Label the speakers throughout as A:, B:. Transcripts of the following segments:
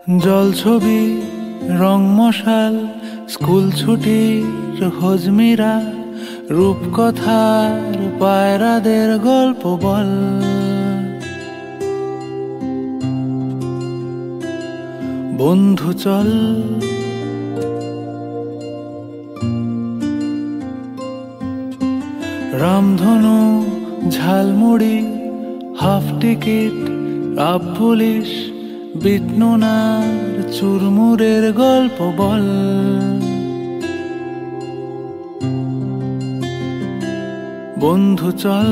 A: জল ছবি রং মশাল স্কুল ছুটির হজমিরা রূপকথার পায়রাদের গল্প বল। বন্ধু চল রামধনু jhalmuri half ticket up police বিটনুনার চুরমুরের গল্প বল। বন্ধু চল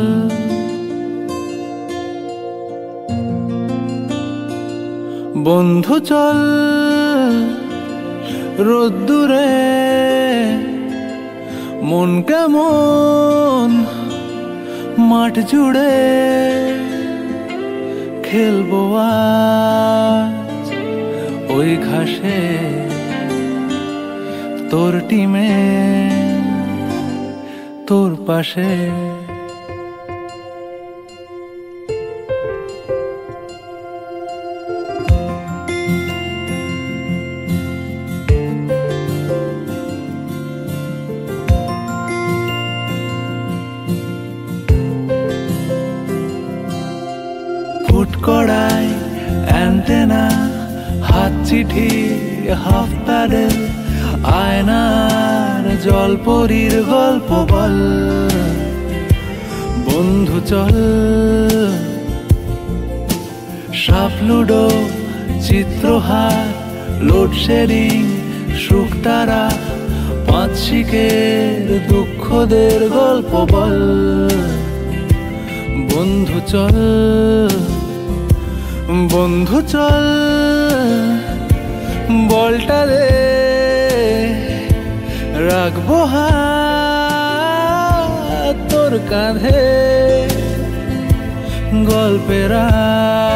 A: বন্ধু চল রোদ্দুরে মন কেমন মাঠ জুড়ে খেলবো আজ ওই ঘাসে তোর টিমে তোর পাশে। ফুটকড়াই অ্যান্টেনা হাত চিঠি হাফ প্যাডেল আয়নার জলপরীর গল্প বল। বন্ধু চল সাপ লুডো চিত্রহার লোডশেডিং শুকতারা পাঁচ শিকের দুঃখদের গল্প বল। বন্ধু চল বন্ধু চল বলটা রে রাখবো হাত তোর কাঁধে গল্পেরা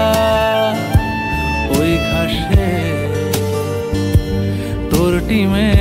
A: ওই ঘাসে তোর টিমে